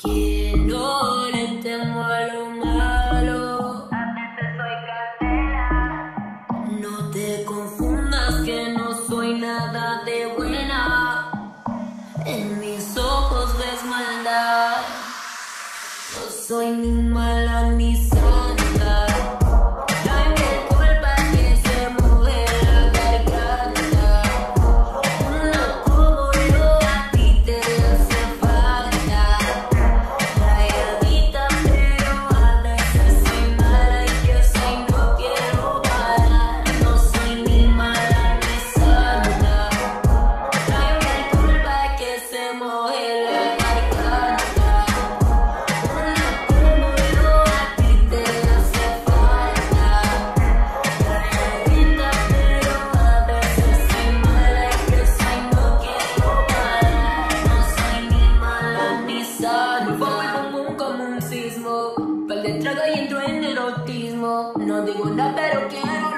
Que no le temo a lo malo. A veces soy candela. No te confundas que no soy nada de buena. En mis ojos ves maldad. No soy ni mala ni santa. Tráeme culpa que se moje la garganta. Una como yo a ti te hace falta. Rayadita pero a veces soy mala y que soy no quiero parar. No soy ni mala ni santa. Tráeme culpa que se moje la garganta. Una como yo a ti te hace falta. Rayadita pero a veces soy mala y que soy no quiero parar. No soy ni mala ni santa. Por favor, como un sismo. Par de trago y entro en el autismo. No digo nada pero quiero